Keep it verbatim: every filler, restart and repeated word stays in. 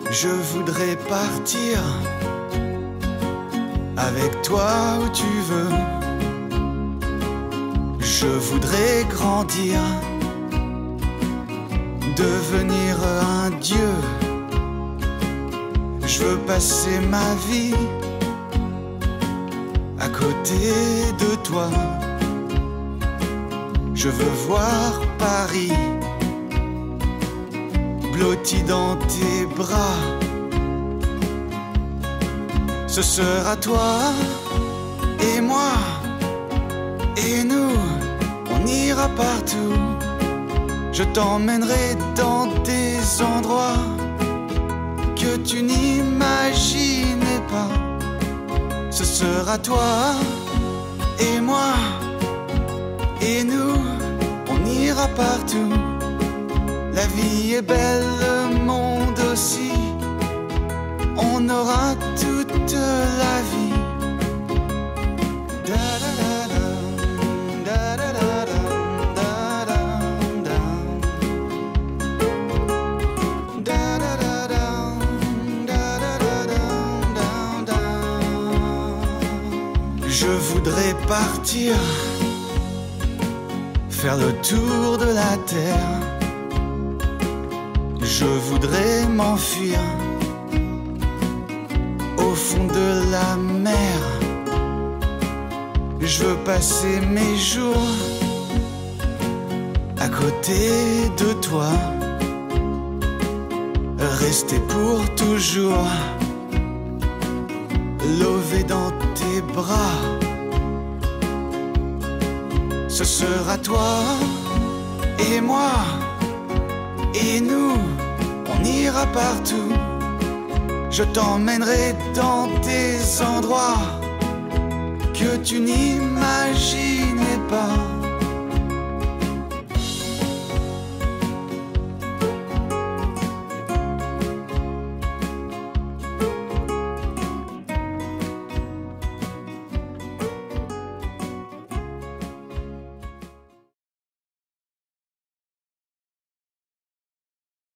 Je voudrais partir avec toi où tu veux. Je voudrais grandir, devenir un dieu. Je veux passer ma vie à côté de toi. Je veux voir Paris blotti dans tes bras. Ce sera toi et moi et nous, on ira partout. Je t'emmènerai dans des endroits que tu n'imaginais pas. Ce sera toi et moi et nous, on ira partout. La vie est belle, le monde aussi. On aura toute la vie. Je voudrais partir, faire le tour de la terre. Je voudrais m'enfuir au fond de la mer. Je veux passer mes jours à côté de toi, rester pour toujours, lové dans tes bras. Ce sera toi et moi et nous, on ira partout. Je t'emmènerai dans des endroits que tu n'imaginais pas.